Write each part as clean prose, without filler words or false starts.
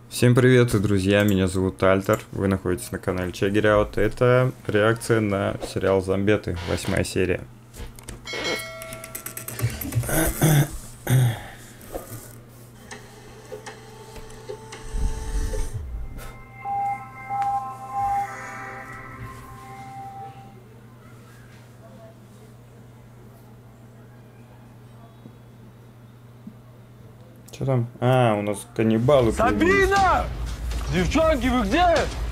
Всем привет, друзья, меня зовут Альтер, вы находитесь на канале Чеггеряут. Это реакция на сериал «Зомбеты», 8 серия. Что там? А, у нас каннибалы. Сабина! Девчонки, вы где?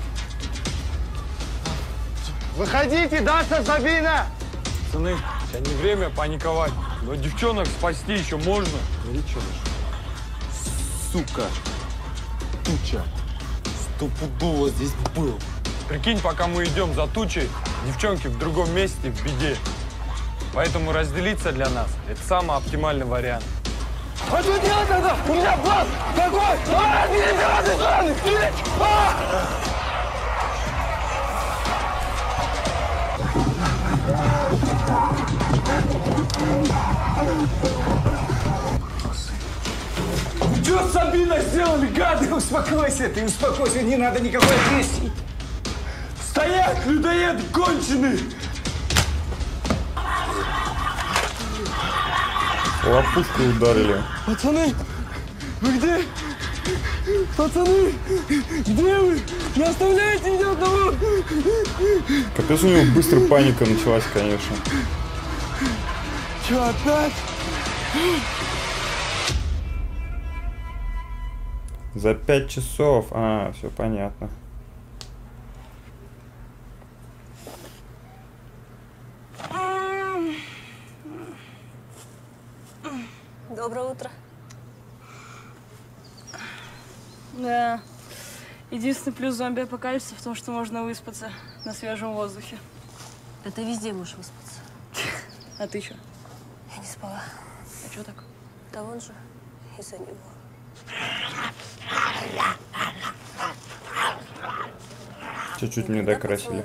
Выходите, Даша, Сабина! Пацаны, сейчас не время паниковать. Но девчонок спасти еще можно. Говори, что Сука! Туча! Стопудово здесь был. Прикинь, пока мы идем за тучей, девчонки в другом месте в беде. Поэтому разделиться для нас – это самый оптимальный вариант. А что делать надо? У меня план такой! Что с Сабиной сделали, гады? Успокойся, ты успокойся, не надо никакой агрессии. Стоять, людоед конченый! Лопушкой ударили. Пацаны, вы где? Пацаны, где вы? Не оставляйте меня одного! Капец, у него быстро паника началась, конечно. Че, опять? За 5 часов. А, все понятно. Доброе утро. Да. Единственный плюс зомби-апокалипсиса в том, что можно выспаться на свежем воздухе. Да ты везде можешь выспаться. А ты что? Я не спала. А что так? Да он же из-за него. Чуть-чуть мне докрасили.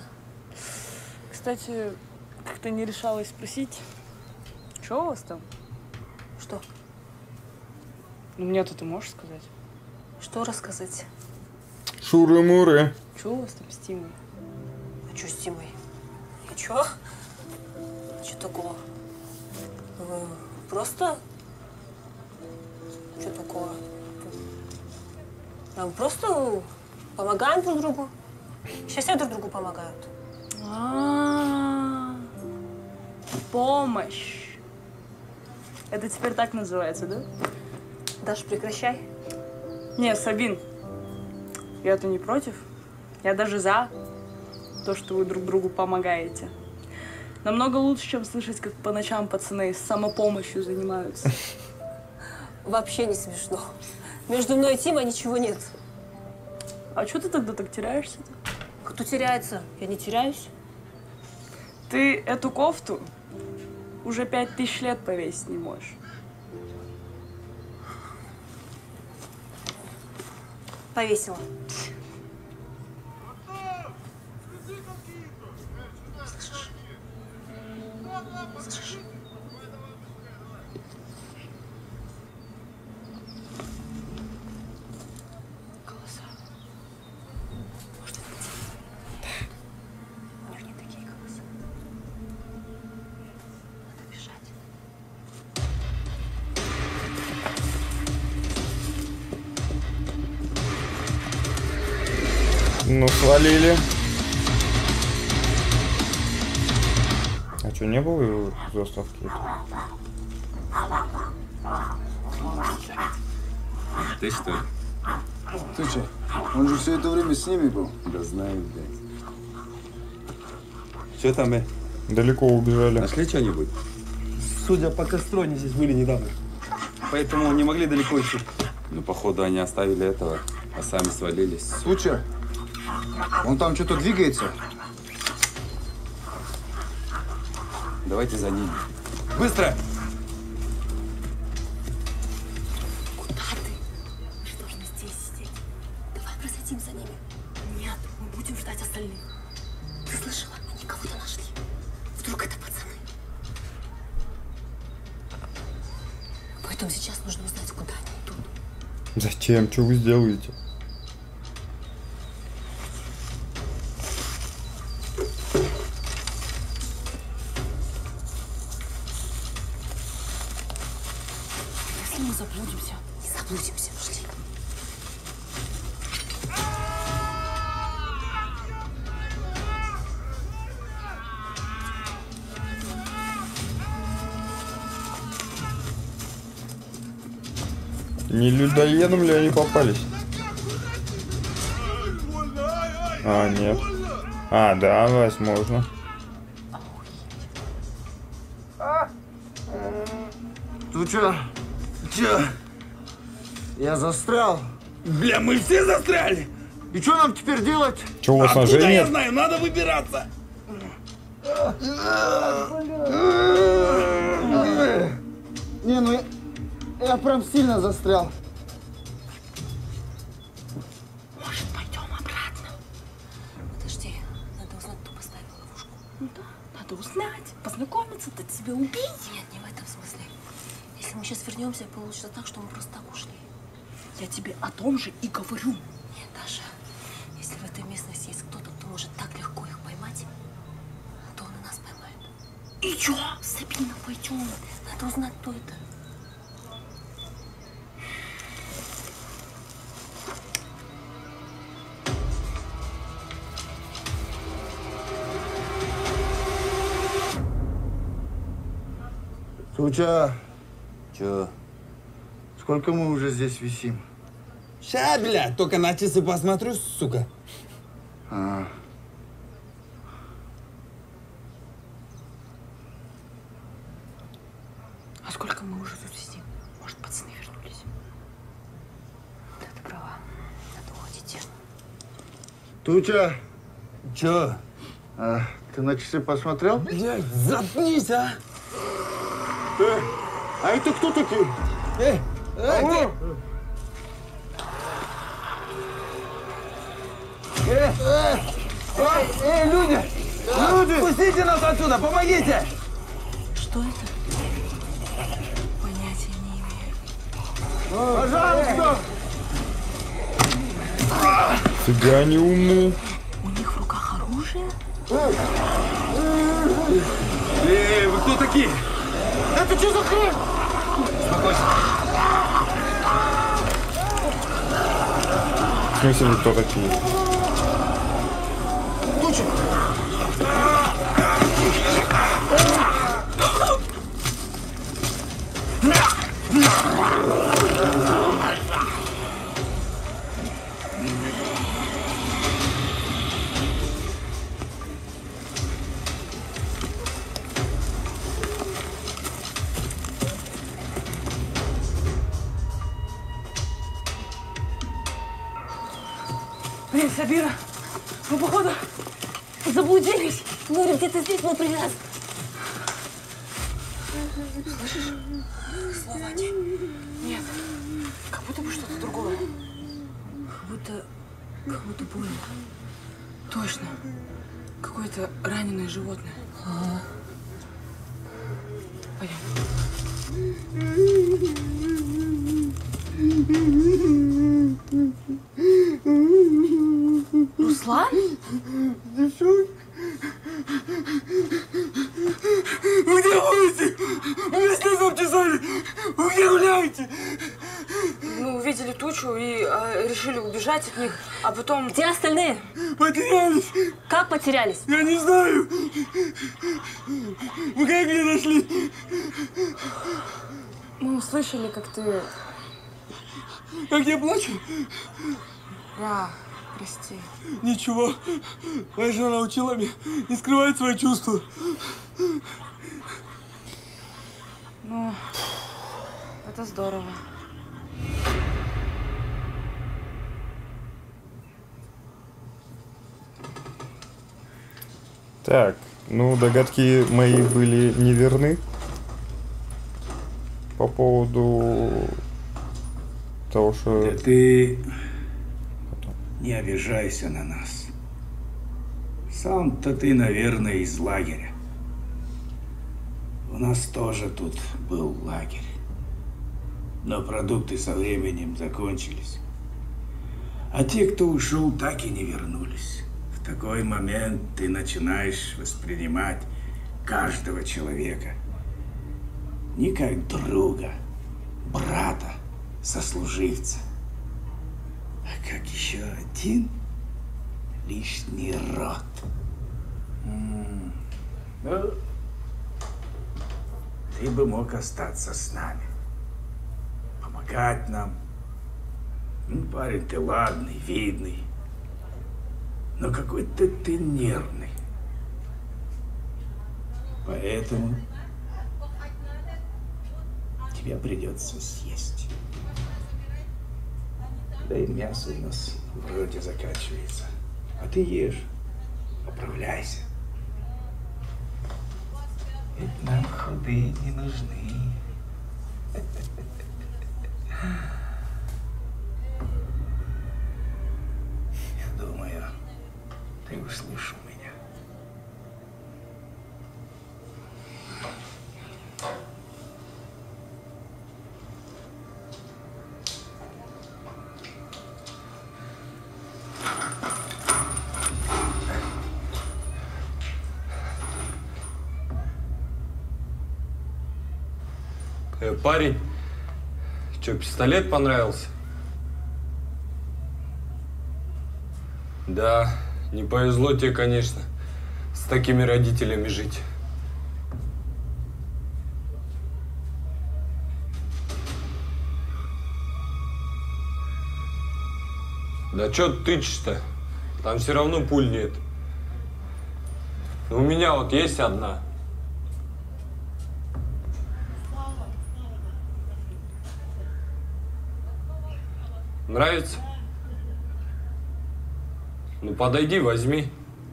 Кстати, как-то не решалась спросить, что у вас там? Что? Ну, мне-то ты можешь сказать. Что рассказать? Шуры-муры. Что у вас там с Тимой? А что с Тимой? А чё? Чё такого? Просто? Что такого? Мы просто помогаем друг другу. Сейчас все друг другу помогают. Помощь. Это теперь так называется, да? Даш, прекращай. Не, Сабин, я-то не против. Я даже за то, что вы друг другу помогаете. Намного лучше, чем слышать, как по ночам пацаны самопомощью занимаются. Вообще не смешно. Между мной и Тимой ничего нет. А что ты тогда так теряешься-то? Кто теряется? Я не теряюсь. Ты эту кофту уже 5000 лет повесить не можешь. Повесила. Слышишь? Слышишь? Голоса. Может, это Тима? Да. У них не такие голоса. Надо бежать. Ну, свалили. А что, не было его заставки? Ты что ли? Ты че? Он же все это время с ними был. Да знаю, блядь. Что там, Далеко убежали. Нашли что-нибудь? Судя по костру, они здесь были недавно. Поэтому не могли далеко идти. Ну, походу, они оставили этого, а сами свалились. Суча, он там что-то двигается. Давайте за ними. Быстро! Куда ты? Мы же должны здесь сидеть. Давай просадим за ними. Нет, мы будем ждать остальных. Ты слышала? Они кого-то нашли. Вдруг это пацаны? Поэтому сейчас нужно узнать, куда они идут. Зачем? Что вы сделаете? Если мы заблудимся, не заблудимся, пошли. Не людоедом ли они попались? А, нет. А, да, возможно. Ты чё? Я застрял. Бля, мы все застряли! И что нам теперь делать? Че, у вас ножей Откуда я нет? знаю, надо выбираться! Не, ну я прям сильно застрял. Может, пойдем обратно? Подожди, надо узнать, кто поставил ловушку. Ну да, надо узнать, познакомиться, да тебя убить. Нет, не в этом смысле. Если мы сейчас вернемся, получится так, что мы просто так ушли. Я тебе о том же и говорю. Нет, Даша, если в этой местности есть кто-то, кто может так легко их поймать, то он и нас поймает. И чё? Сабина, пойдем. Надо узнать, кто это. Туча, Чё? сколько мы уже здесь висим? Ща, бля, только на часы посмотрю, сука. А, А сколько мы уже тут сидим? Может, пацаны вернулись? Да, ты права. Надо уходить. Туча, Чё? ты на часы посмотрел? Блядь, заткнись, а! А это кто такие? Люди! Пустите нас отсюда, помогите! Что это? Понятия не имею. Пожалуйста! Фига они умные. У них в руках оружие? Эй, вы кто такие? Это что за хрень? В смысле, вы кто такие? Туча! Блин, Сабира, мы, походу, заблудились. Говорю, где-то здесь был привяз. Слышишь? Слова не. Нет, как будто бы что-то другое. Как будто больно. Точно. Какое-то раненое животное. Пойдем. Руслан? Вы где ходите? Вы что обчесали? Вы где гуляете? Мы увидели тучу и решили убежать от них, а потом... Где остальные? Потерялись. Как потерялись? Я не знаю. Вы как меня нашли? Мы услышали, как ты... Как я плачу? Да, прости. Ничего. Моя жена научила меня не скрывать свои чувства. Ну, это здорово. Так, ну, догадки мои были неверны по поводу того, что... Да ты не обижайся на нас. Сам-то ты, наверное, из лагеря. У нас тоже тут был лагерь. Но продукты со временем закончились. А те, кто ушел, так и не вернулись. В такой момент ты начинаешь воспринимать каждого человека не как друга, брата, сослуживца, а как еще один лишний род. Ну, ты бы мог остаться с нами, помогать нам. Ну, парень, ты ладный, видный, но какой-то ты нервный. Поэтому тебе придется съесть. Да и мясо у нас вроде заканчивается. А ты ешь, поправляйся. Ведь нам худые не нужны. Я думаю, ты услышал меня. Парень, что, пистолет понравился? Да, не повезло тебе, конечно, с такими родителями жить. Да что ты тычешь-то? Там все равно пуль нет. Но у меня вот есть одна. Нравится? Ну подойди, возьми.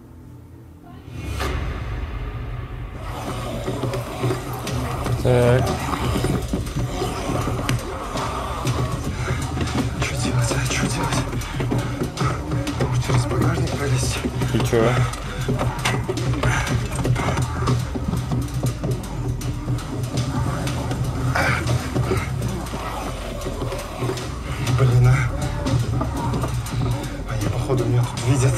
Так. Что делать, а? Что делать? Может, через багажник пролезть? И чё? Блин, а? Они, походу, меня тут видят.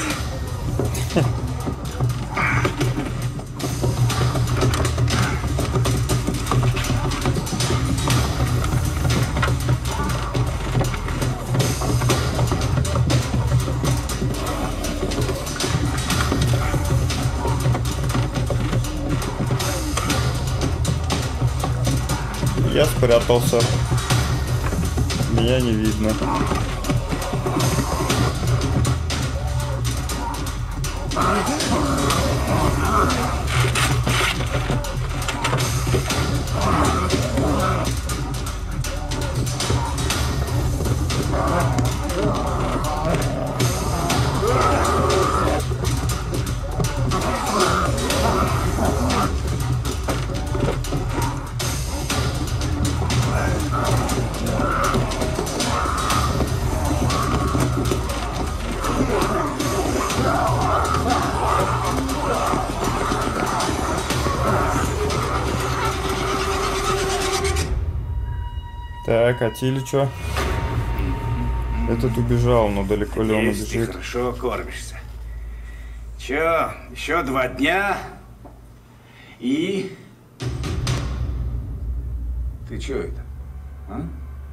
Я спрятался. Меня не видно. Так, а Тиль чё? Этот убежал, но далеко ли он Есть, ты убежит? хорошо кормишься. Чё, еще 2 дня и... Ты чё это, а?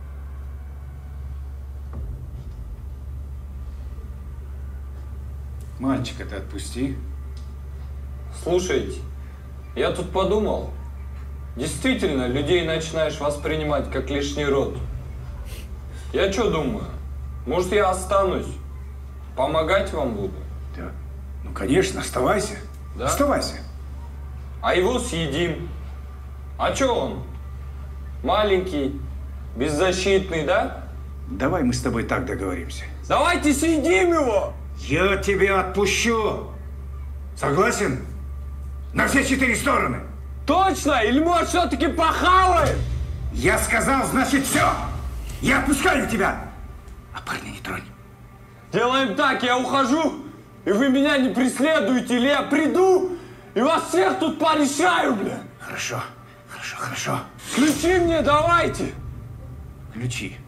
Мальчика-то отпусти. Слушайте, я тут подумал. Действительно, людей начинаешь воспринимать как лишний род. Я что думаю? Может, я останусь? Помогать вам буду? Да. Ну, конечно, оставайся. Да? Оставайся. А его съедим. А что он? Маленький, беззащитный, да? Давай мы с тобой так договоримся. Давайте съедим его! Я тебя отпущу. Согласен? На все 4 стороны. Точно? Или может все-таки похаваем? Я сказал, значит все. Я отпускаю тебя. А парня не тронь. Делаем так, я ухожу, и вы меня не преследуете, или я приду, и вас всех тут порешаю, бля. Хорошо, хорошо, хорошо. Ключи мне давайте. ключи.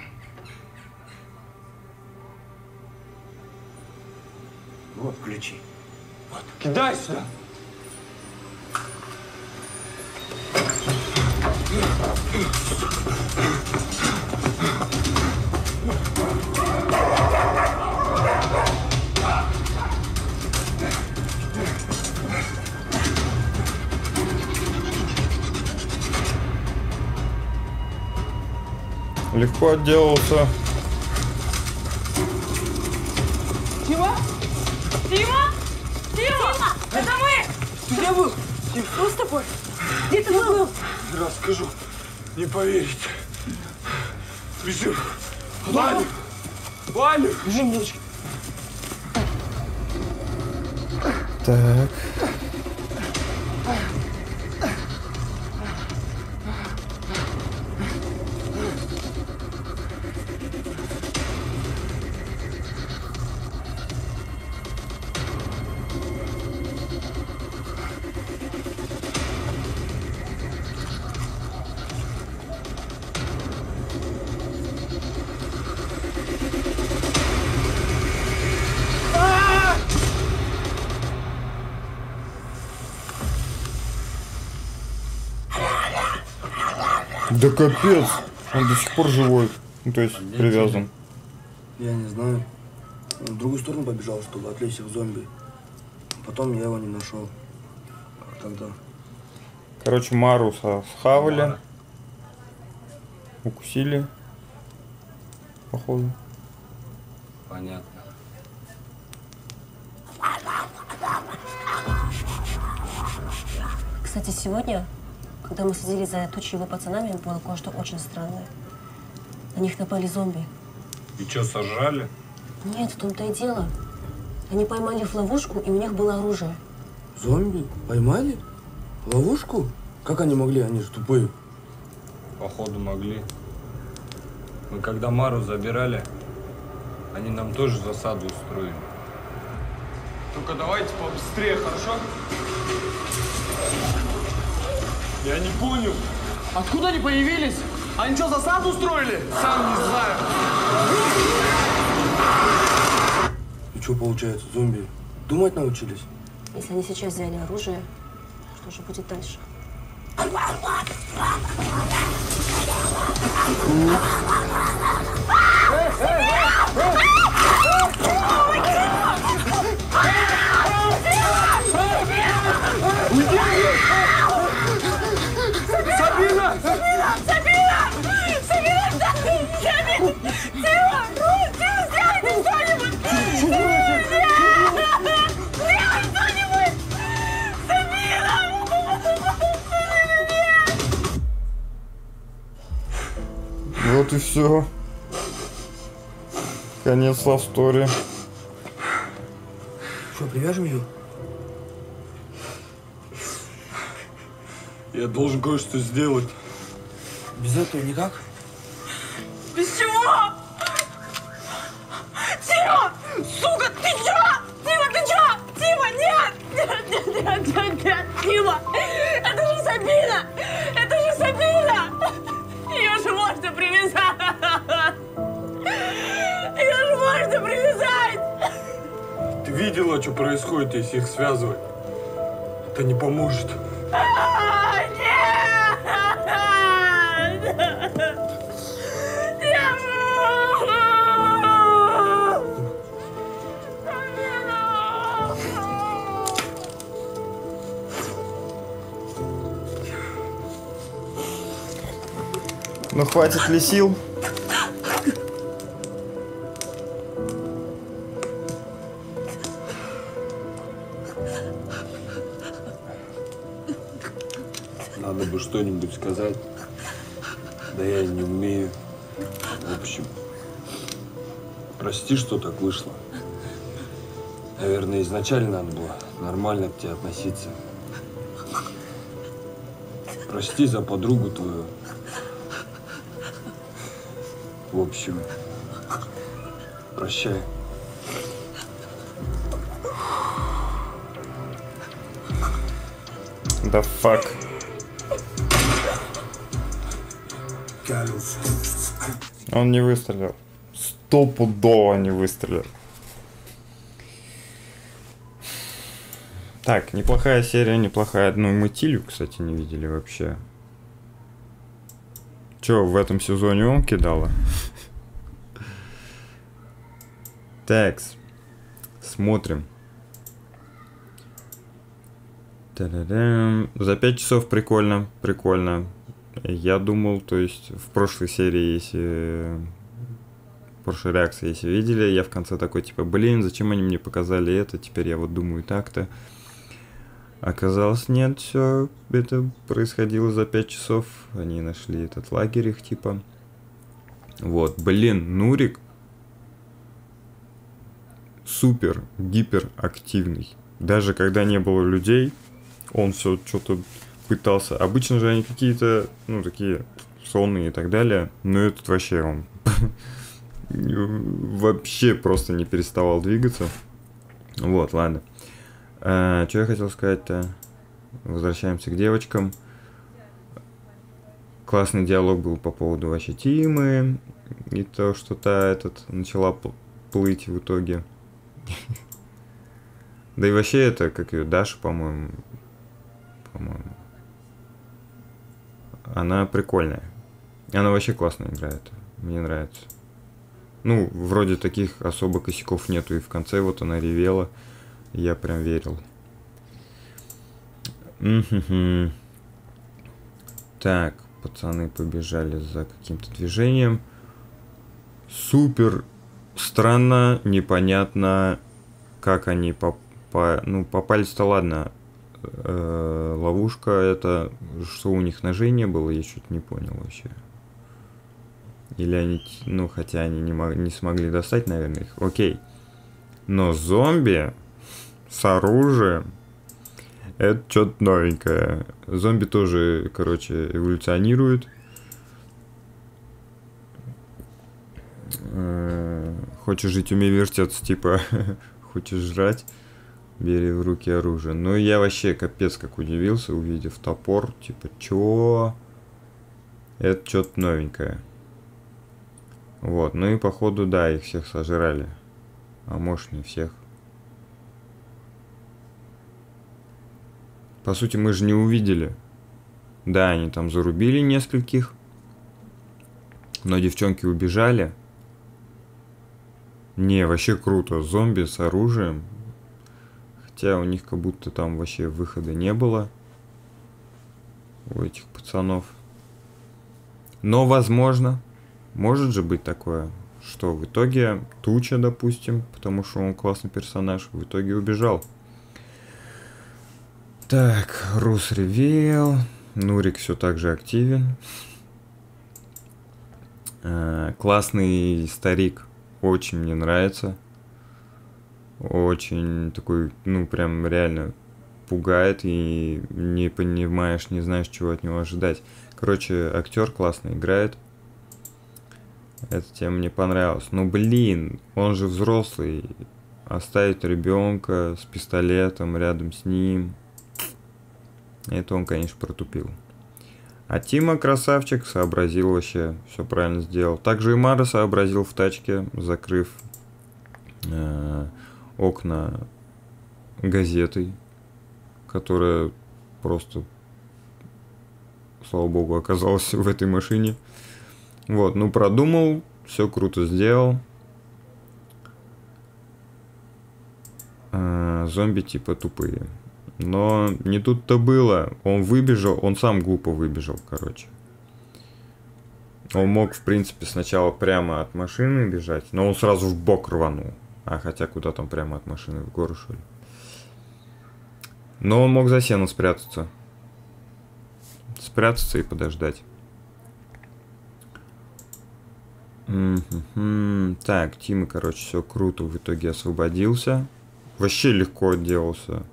Вот ключи. Вот, кидай сюда. Легко отделался. Тима? Тима? Тима! Это мы! Ты где был? Что с тобой? Где ты был? Расскажу. Не поверите. Бежим. Ваня! Ваня! Бежим, девочки. Так. Да капец, он до сих пор живой, ну, то есть привязан. Я не знаю. Он в другую сторону побежал, чтобы отвлечься в зомби. Потом я его не нашел. А тогда... Короче, Маруса схавали. Укусили. Походу. Понятно. Кстати, сегодня, когда мы сидели за тучей его пацанами, было кое-что очень странное. На них напали зомби. И что, сожрали? Нет, в том-то и дело. Они поймали в ловушку, и у них было оружие. Зомби? Поймали? Ловушку? Как они могли? Они же тупые. Походу могли. Мы когда Мару забирали, они нам тоже засаду устроили. Только давайте побыстрее, хорошо? Я не понял. Откуда они появились? Они что, засаду устроили? Сам не знаю. И что получается, зомби думать научились? Если они сейчас взяли оружие, что же будет дальше? Сабина! Вот и все. Конец love story. Что, привяжем ее? Я должен кое-что сделать. Без этого никак? Без чего? Тима! Сука, ты чё? Тима, ты чё? Тима, нет! Тима! Это же Сабина! Это же Сабина! Ее же можно привязать! Ее же можно привязать! Ты видела, что происходит, если их связывать? Это не поможет. Ну хватит ли сил? Надо бы что-нибудь сказать. Да я и не умею. В общем, прости, что так вышло. Наверное, изначально надо было нормально к тебе относиться. Прости за подругу твою. В общем, прощай. Да фак. Carlos, Он не выстрелил. Стопудово не выстрелил. Так, неплохая серия, неплохая. Ну, мы Тилью, кстати, не видели вообще. Чё, в этом сезоне он кидала? Такс. Смотрим. Та-да-дам. За 5 часов прикольно, прикольно. Я думал, то есть в прошлой серии, если... В прошлой реакции, если видели, я в конце такой, типа, блин, зачем они мне показали это, теперь я вот думаю так-то. Оказалось, нет, все это происходило за 5 часов. Они нашли этот лагерь их, типа. Вот, блин, Нурик супер, гиперактивный. Даже когда не было людей, он все что-то пытался. Обычно же они какие-то, ну, такие сонные и так далее. Но этот вообще он вообще просто не переставал двигаться. Вот, ладно. Что я хотел сказать-то? Возвращаемся к девочкам. Классный диалог был по поводу вообще Тимы. И то, что та начала плыть в итоге. Да и вообще это, как ее, Даша, по-моему. Она прикольная. Она вообще классно играет. Мне нравится. Ну, вроде таких особо косяков нету. И в конце вот она ревела. Я прям верил. Так, пацаны побежали за каким-то движением. Супер странно, непонятно, как они попались-то, ладно. Ловушка это, что у них ножей не было, я чуть не понял вообще. Или они, ну, хотя они не смогли достать, наверное, их. Окей. Но зомби с оружием, это что-то новенькое. Зомби тоже, короче, эволюционируют. Хочешь жить, умей вертеться, типа, хочешь жрать, бери в руки оружие. Ну, я вообще капец как удивился, увидев топор. Типа, чё? Это что-то новенькое. Вот, ну и походу, да, их всех сожрали. А может, не всех. По сути, мы же не увидели. Да, они там зарубили нескольких. Но девчонки убежали. Не, вообще круто. Зомби с оружием. Хотя у них как будто там вообще выхода не было. У этих пацанов. Но возможно. Может же быть такое. Что в итоге Туча, допустим. Потому что он классный персонаж. В итоге убежал. Так, Рус ревел. Нурик все так же активен. Классный старик. Очень мне нравится. Очень такой, ну, прям реально пугает. И не понимаешь, не знаешь, чего от него ожидать. Короче, актер классно играет. Эта тема мне понравилась. Ну, блин, он же взрослый. Оставить ребенка с пистолетом рядом с ним. Это он, конечно, протупил. А Тима, красавчик, сообразил вообще, все правильно сделал. Также и Мара сообразил в тачке, закрыв окна газетой, которая просто, слава богу, оказалась в этой машине. Вот, ну продумал, все круто сделал. Зомби типа тупые. Но не тут-то было. Он выбежал, он сам глупо выбежал, короче. Он мог, в принципе, сначала прямо от машины бежать, но он сразу в бок рванул. А хотя куда там прямо от машины, в гору, что ли? Но он мог за сено спрятаться. Спрятаться и подождать. Так, Тима, короче, все круто в итоге освободился. Вообще легко отделался.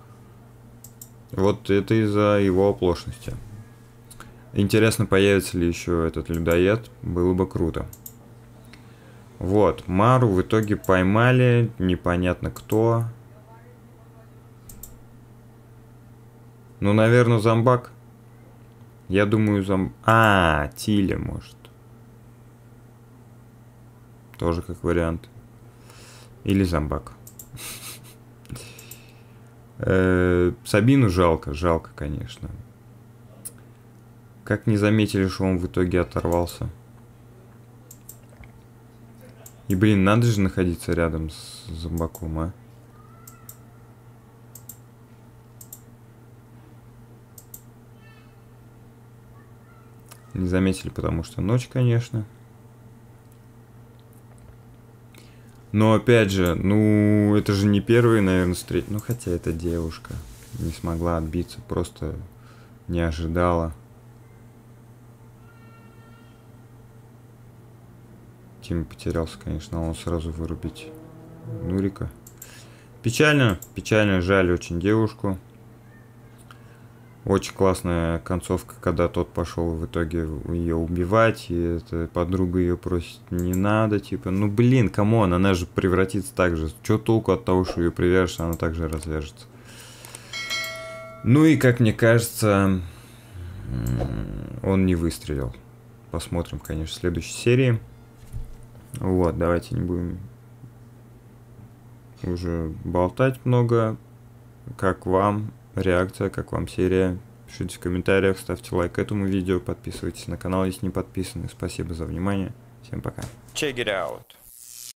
Вот это из-за его оплошности. Интересно, появится ли еще этот людоед. Было бы круто. Вот, Мару в итоге поймали. Непонятно кто. Ну, наверное, зомбак. Я думаю, Тиля, может. Тоже как вариант. Или зомбак. Сабину жалко, конечно. Как не заметили, что он в итоге оторвался. И, блин, надо же находиться рядом с зомбаком, а? Не заметили, потому что ночь, конечно. Но, опять же, ну, это же не первый, наверное, встреч. Ну, хотя эта девушка не смогла отбиться, просто не ожидала. Тима потерялся, конечно, он сразу вырубить Нурика. Печально, жаль очень девушку. Очень классная концовка, когда тот пошел в итоге ее убивать, и эта подруга ее просит, не надо, типа, ну блин, камон, она же превратится так же. Че толку от того, что ее привяжешь, она также развяжется. Ну и, как мне кажется, он не выстрелил. Посмотрим, конечно, в следующей серии. Вот, давайте не будем уже болтать много. Как вам реакция, как вам серия? Пишите в комментариях, ставьте лайк этому видео, подписывайтесь на канал, если не подписаны. Спасибо за внимание. Всем пока. Check it out.